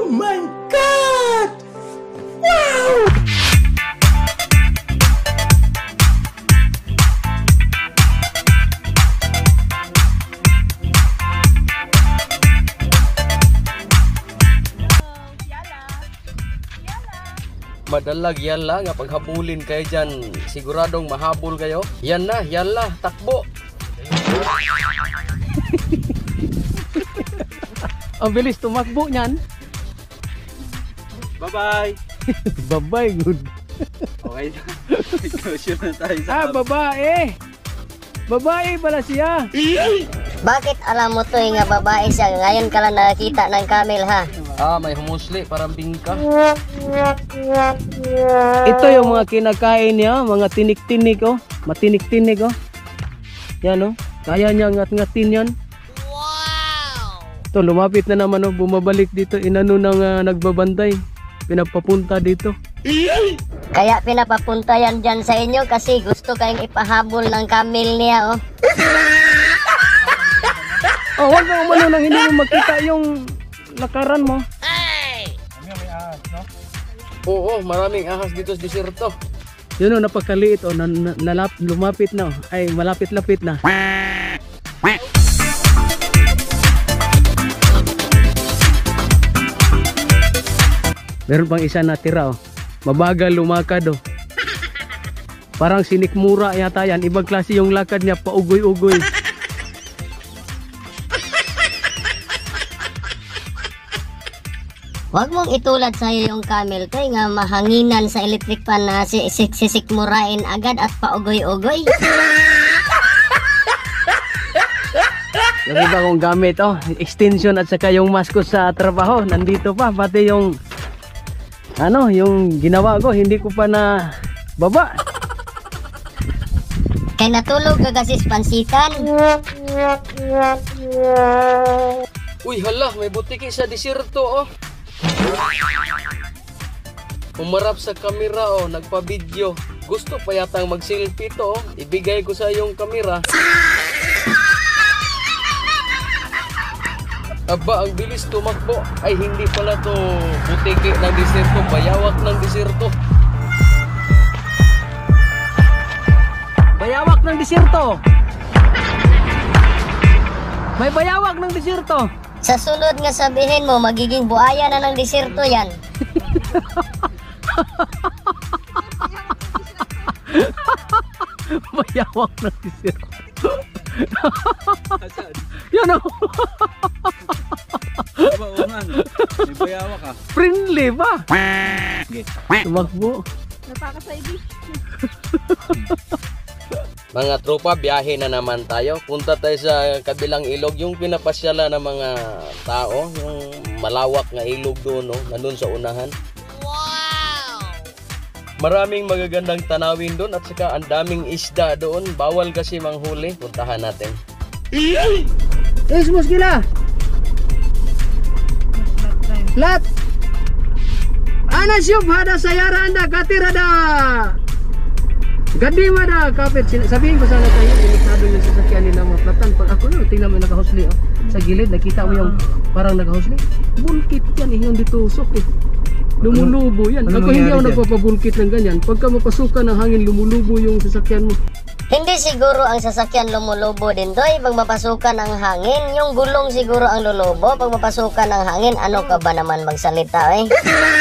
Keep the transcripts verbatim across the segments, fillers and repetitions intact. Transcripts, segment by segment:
Oh my God! Wow! Madalag yala nga paghabulin kayo dyan, siguradong mahabol kayo. Yan na, yala, takbo. Ang bilis tumakbo niyan. Bye-bye. Bye-bye, good. Okay na. Nag-closure na tayo sa Ah, babae. Babae pala siya. Bakit alam mo to eh, nga babae siya? Ngayon ka lang nakakita ng camel ha? Ah, may humusli, parang bingka. Ito yung mga kinakain niya, mga tinik-tinik oh. Matinik-tinik oh. Yan oh. Kaya niya ngat-ngatin yan. Wow! Ito, lumapit na naman oh. Bumabalik dito. Inano nang uh, nagbabantay. Pinapapunta dito. Kaya pinapapunta yan dyan sa inyo kasi gusto kayong ipahabol ng camel niya oh. Oh, wag mo umano nang hindi mo makita yung lakaran mo. Oo, maraming ahas dito sa disyerto. Yun o, napagkaliit o, na, na, nalap, lumapit na o. Ay, malapit-lapit na. Meron pang isa na tira o. Mabagal lumakad o. Parang sinikmura yata yan. Ibang klase yung lakad niya, paugoy-ugoy. Huwag mong itulad sa'yo yung camel kay nga mahanginan sa electric fan na si sisikmurain agad at paugoy-ugoy. Yung iba kong gamit oh, extension at saka yung mask ko sa trabaho, nandito pa, pati yung ano, yung ginawa ko, hindi ko pa na baba. Kay natulog ka kasi sa pansitan. Uy, hala, may butiki sa disyerto oh. Umarap sa kamera oh, nagpa-video. Gusto pa yatang mag-selfie to oh. Ibigay ko sa yung kamera. Aba, ang bilis tumakbo. Ay, hindi pala to butiki ng disyerto, bayawak ng disyerto. Bayawak ng disyerto. May bayawak ng disyerto. Sa sunod nga sabihin mo, magiging buaya na ng disyerto yan. Bayawak ng disyerto. Yan o. Diba, ungan? May bayawak ka. Friendly ba? Tumakbo. Napakasaydi. Mga tropa, biyahe na naman tayo. Punta tayo sa kabilang ilog, yung pinapasyalan ng mga tao, yung malawak na ilog doon, no? Nandun sa unahan. Wow! Maraming magagandang tanawin doon at saka ang daming isda doon. Bawal kasi manghuli. Puntahan natin. Yes, muskila. Lat. Ana syub hada sayara anda katirada. Gadi mo na kapit. Sabihin ko sana tayo, delikado yung sasakyan nila mga platan. Pag ako no, tingnan mo yung nakahusli oh. Sa gilid, nakita mo yung parang nakahusli. Bulkit yan eh, yung ditusok eh. Lumulubo yan. Ako hindi ako nagpapabulkit ng ganyan. Pagka mapasukan ng hangin, lumulubo yung sasakyan mo. Hindi siguro ang sasakyan lumulubo din doy pag mapasukan ng hangin. Yung gulong siguro ang lulubo pag mapasukan ng hangin. Ano ka ba naman magsalita eh?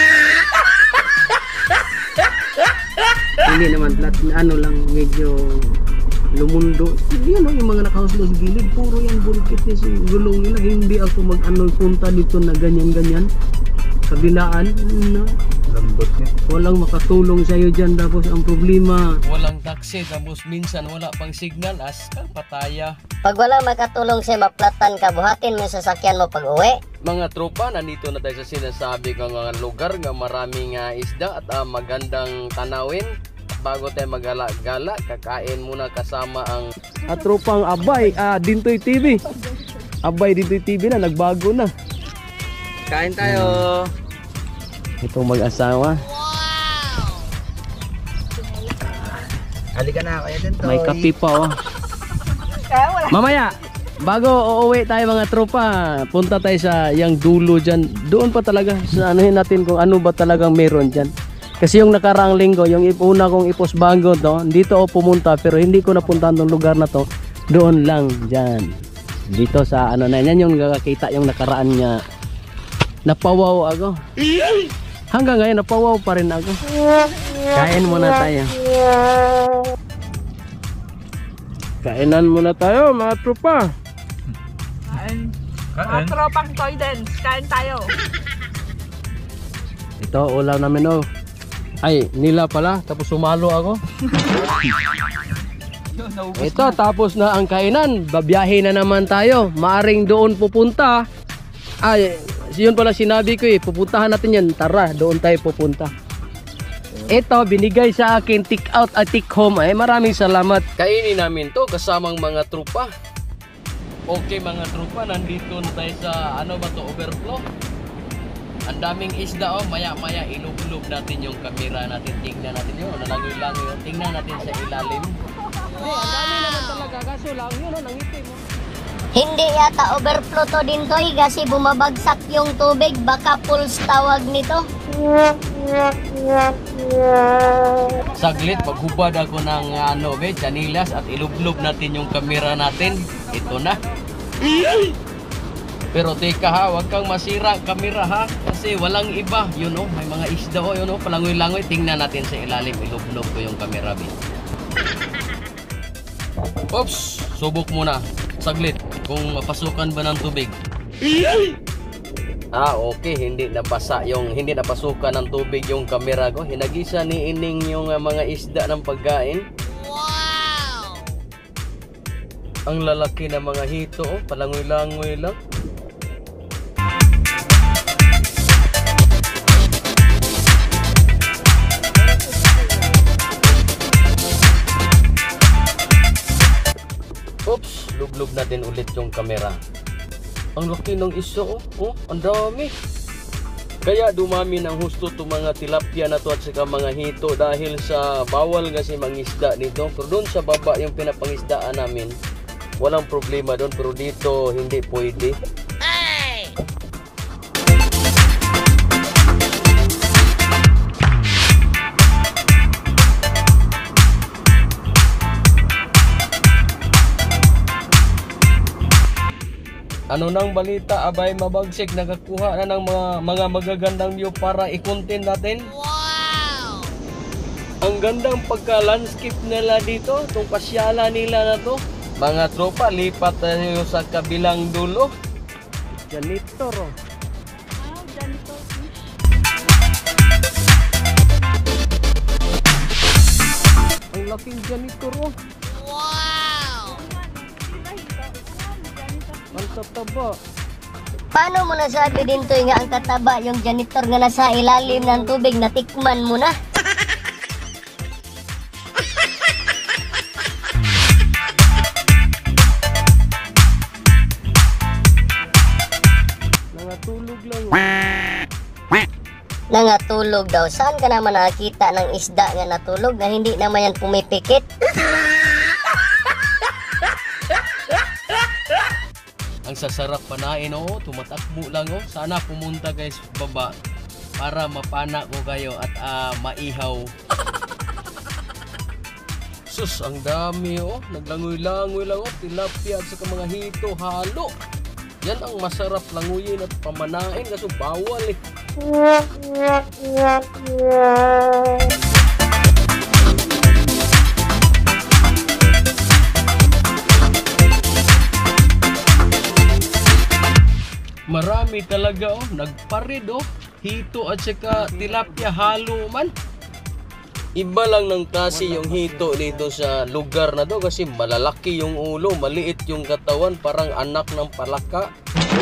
Hindi naman flat, ano lang medyo lumundo. Yan o, yung mga nakahuslo sa gilid, puro yan bulkit niya si gulong nila. Hindi ako mag-ano punta dito na ganyan-ganyan. Kabilaan, na. Lambot niya. Walang makatulong sa'yo dyan. Tapos ang problema, Walang taxi, tapos minsan wala pang signal, as ka pataya. Pag wala makatulong sa'yo, maplatan ka, buhatin mo yung sasakyan mo pag uwi. Mga tropa, nandito na tayo sa sinasabi kong mga lugar nga maraming uh, isda at uh, magandang tanawin. Bago tayo magala-gala, kakain muna kasama ang at tropang Abay, ah, Dintoy T V. Abay Dintoy T V na, nagbago na. kain tayo. Itong mag-asawa. Halika na, kaya din to. May kape pa oh. Mamaya, bago uuwi tayo mga tropa, punta tayo sa yang dulo dyan. Doon pa talaga sa anuhin natin kung ano ba talagang meron dyan. Kasi yung nakaraang linggo, yung una kong ipos bago to, dito ako pumunta pero hindi ko napuntahan tong lugar na to. Doon lang dyan. Dito sa ano na yan yung nakakita yung nakaraan niya. Napawaw ako. Hanggang ngayon napawaw pa rin ako. Kain muna tayo. Kainan muna tayo mga tropa. Kain. Mga tropang toy dance. Kain tayo. Ito ulam namin oh. Ay nila pala tapos sumalo ako. Ito tapos na ang kainan. Babiyahe na naman tayo. Maaring doon pupunta. Ay yun pala sinabi ko eh. Pupuntahan natin yan. Tara doon tayo pupunta. Ito binigay sa akin take out at take home. Ay maraming salamat. Kainin namin to kasamang mga trupa. Okay mga trupa, nandito na tayo sa ano ba to, overflow. Ang daming isda oh, maya-maya ilog-log natin yung camera natin. Tingnan natin yun, nalangoy-langoy yun. Tingnan natin sa ilalim. Hey, ang dami naman talaga, kaso lang yun, oh, nangitim mo. Hindi yata overflow to din to kasi bumabagsak yung tubig. Baka pools tawag nito. Saglit, maghubad ako ng ano, be, chanilas at ilog-log natin yung camera natin. Ito na. Pero teka ha, wag kang masira camera ha. Kasi walang iba, yun oh, may mga isda oh, yun oh, palangoy-langoy. Tingnan natin sa ilalim, ilog-log ko yung camera, be. Oops, subok muna. Saglit, kung mapasukan ba ng tubig. Ah, okay, hindi nabasa yung, hindi napasukan ng tubig yung camera ko. Hinagisa ni Ining yung uh, mga isda ng pagkain. Wow! Ang lalaki ng mga hito, oh, palangoy-langoy lang. Oops, luglog natin ulit yung camera. Ang laki ng iso, oh, oh, ang dami. Kaya dumami ng husto itong mga tilapia na to at saka mga hito dahil sa bawal kasi mangisda nito. Pero doon sa baba yung pinapangisdaan namin, walang problema doon, pero dito hindi pwede. Ano nang balita, abay mabagsik, nakakuha na ng mga, mga magagandang view para i-content natin. Wow! Ang gandang pagka-landscape nila dito, itong pasyala nila na to. Mga tropa, lipat tayo sa kabilang dulo. Janitor oh. Ah, janitor fish. Ang laking janitor oh. Ang tataba. Paano mo nasabi din to nga ang kataba yung janitor nga nasa ilalim ng tubig, natikman mo na? Nangatulog lang. Nangatulog daw. Saan ka naman nakakita ng isda nga natulog na hindi naman yan pumipikit? Ang sasarap panain oh, tumatakbo lang oh. Sana pumunta guys baba para mapana ko kayo at uh, maihaw. Sus, ang dami oh, naglangoy-langoy lang oh, tilapia at saka mga hito, halo. Yan ang masarap languyin at pamanain kasi bawal eh. Marami talaga oh, nagparid oh, hito at saka tilapia, halo man. Iba lang ng klase yung hito dito sa lugar na to kasi malalaki yung ulo, maliit yung katawan, parang anak ng palaka.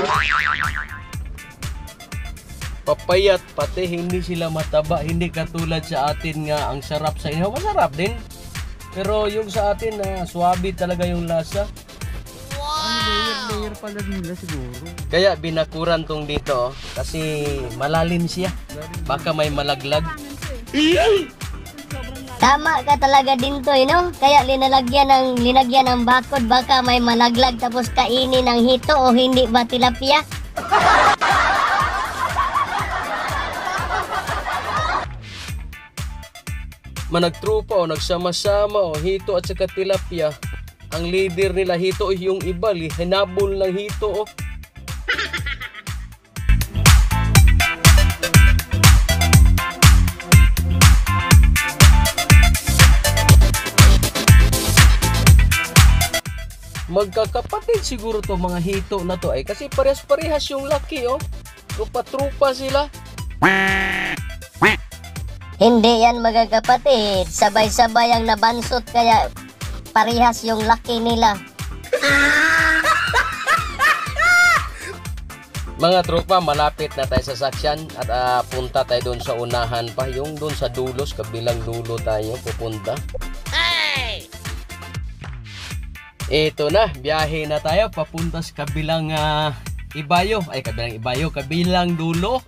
Papayat pati hindi sila mataba, hindi katulad sa atin nga ang sarap sa inyo. Masarap din. Pero yung sa atin na uh, swabe talaga yung lasa. Layer pala nila siguro. Kaya binakuran tong dito oh, kasi malalim siya. Baka may malaglag. Sobrang lalim. Tama ka talaga din to, no? Kaya linalagyan ng linagyan ng bakod, baka may malaglag tapos kainin ng hito o hindi ba tilapia? Managtrupa o nagsama-sama o hito at saka tilapia. Ang leader nila hito o yung iba, hinabol ng hito o. Magkakapatid siguro to mga hito na to ay kasi parehas-parehas yung laki oh. Trupa-trupa sila. Hindi yan magkakapatid. Sabay-sabay ang nabansot kaya parehas yung laki nila. Mga tropa, malapit na tayo sa saksyan at uh, punta tayo doon sa unahan pa. Yung doon sa dulos, kabilang dulo tayo pupunta. Hey! Ito na, biyahe na tayo papunta sa kabilang uh, ibayo. Ay, kabilang ibayo, kabilang dulo.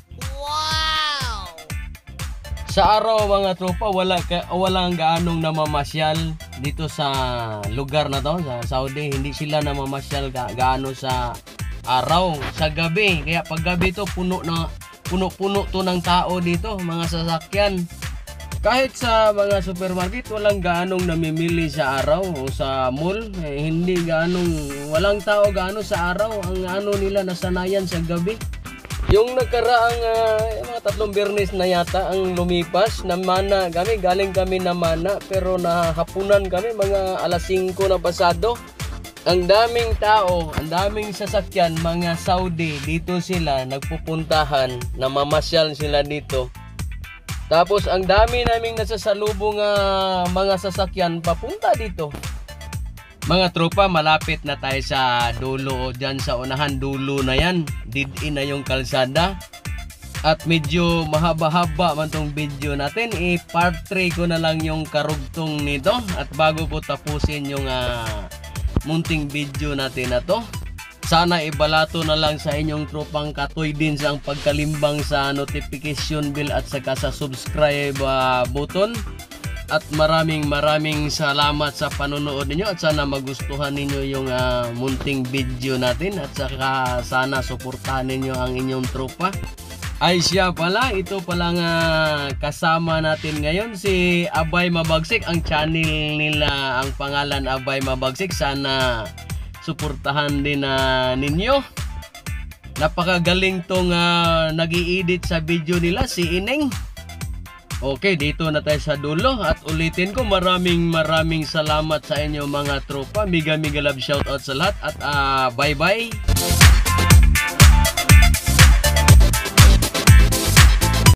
Sa araw mga tropa, wala ka, walang gaanong namamasyal dito sa lugar na to, sa Saudi. Hindi sila namamasyal ga, gaano sa araw, sa gabi. Kaya pag gabi to, puno na puno-puno to ng tao dito, mga sasakyan. Kahit sa mga supermarket, walang gaanong namimili sa araw o sa mall. Eh, hindi gaanong, walang tao gaano sa araw. Ang ano nila nasanayan sa gabi. Yung nagkaraang uh, mga tatlong Biyernes na yata ang lumipas na mana kami, galing kami na mana pero nahapunan kami mga alas singko na pasado. Ang daming tao, ang daming sasakyan, mga Saudi, dito sila nagpupuntahan, namamasyal sila dito. Tapos ang dami naming nasasalubong uh, mga sasakyan papunta dito. Mga tropa, malapit na tayo sa dulo o dyan sa unahan, dulo na yan. Did-in na yung kalsada. At medyo mahaba-haba man tong video natin. I-part three ko na lang yung karugtong nito. At bago ko tapusin yung uh, munting video natin na to, sana ibalato na lang sa inyong tropang katoy din sa ang pagkalimbang sa notification bell at saka sa subscribe uh, button. At maraming maraming salamat sa panonood ninyo at sana magustuhan ninyo yung uh, munting video natin at saka sana suportahan ninyo ang inyong tropa. Ay siya pala, ito pala nga kasama natin ngayon si Abay Mabagsik. Ang channel nila, ang pangalan Abay Mabagsik. Sana suportahan din uh, ninyo. Napakagaling tong uh, nag-i-edit sa video nila, si Ineng. Okay, dito na tayo sa dulo at ulitin ko, maraming maraming salamat sa inyo mga tropa. Mega mega love shoutout sa lahat at uh, bye bye.